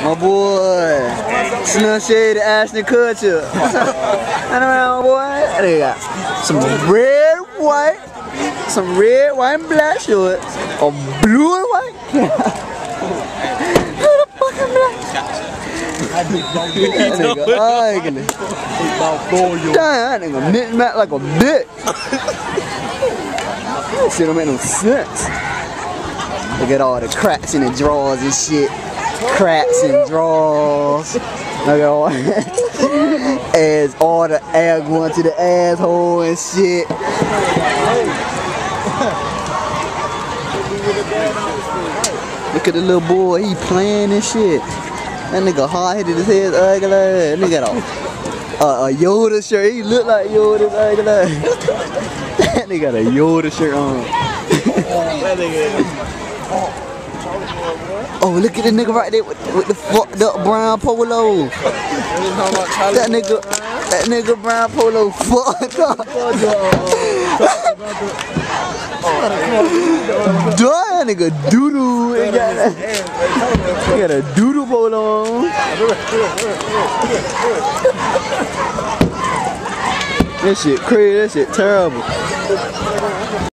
My boy. Slim Shady Ashton Kutcher. And around, boy. They got some red, white, some red, white, and black shorts. Or blue and white. Who the fucking black? That nigga ugly. Damn, that nigga knit back like a bitch. That shit don't make no sense. Look at all the cracks in the drawers and shit. Cracks and drawers. Look at all as all the air going to the asshole and shit. Look at the little boy, he playing and shit. That nigga hard-headed as hell, ugly. That nigga got a Yoda shirt. He look like Yoda, ugly. That nigga got a Yoda shirt on. Oh, look at the nigga right there with the fucked up brown polo. That nigga brown polo fucked up. That nigga doo-doo. He got a doo-doo polo on. That shit crazy, that shit terrible.